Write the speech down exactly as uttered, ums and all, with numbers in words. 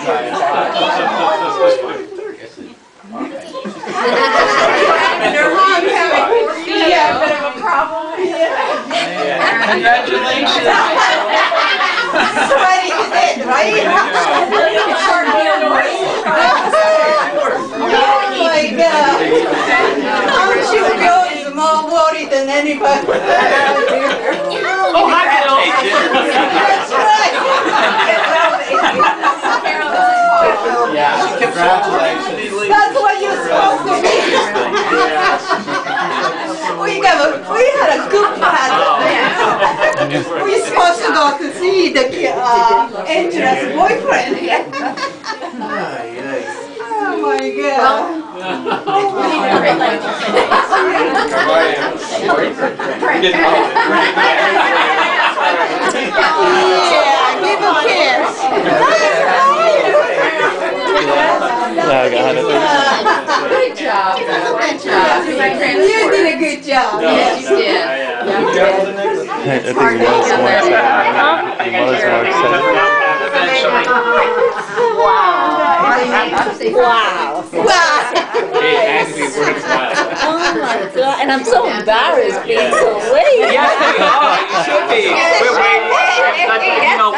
And her mom having yeah, a bit of a problem. Yeah. Congratulations. Sweaty to death, right? Oh my God. I'm sure Bill is more worried than anybody. Oh, hi, Bill. That's right. Yeah, congratulations. That's what you're supposed to be. We got a, we had a good party. We're supposed to go to see the uh, Angela's boyfriend. Oh my God. Yeah, give a kiss. Yeah, I got it. Good job. Good job. You did a good job. Yes, you did. I think he was more excited. He was more excited. Wow. Wow. Wow. Hey, actually, we're excited. Oh my God. And I'm so embarrassed being so late. Yeah, you should be. We're waiting. You know,